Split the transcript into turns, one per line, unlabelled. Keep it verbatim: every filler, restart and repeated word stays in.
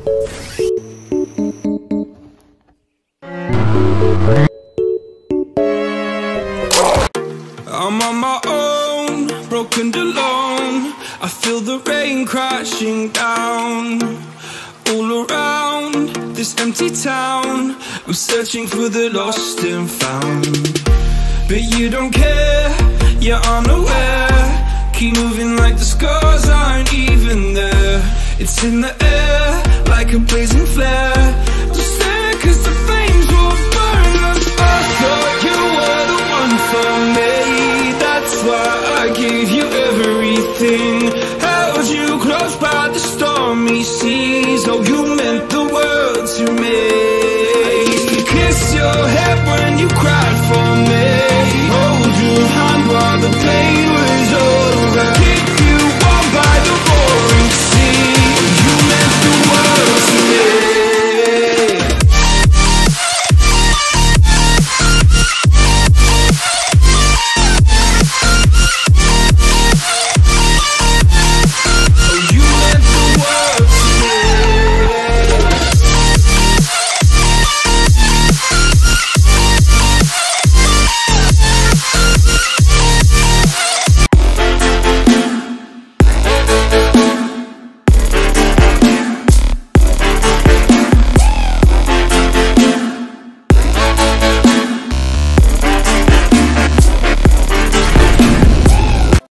I'm on my own, broken and alone. I feel the rain crashing down all around this empty town. I'm searching for the lost and found, but you don't care, you're unaware. Keep moving like the scars aren't even there. It's in the air like a blazing flare. Just stare cause the flames will burn us. I thought you were the one for me, that's why I gave you everything. Held you close by the stormy seas. Oh, you meant the world to me. I used to kiss your head when you cried.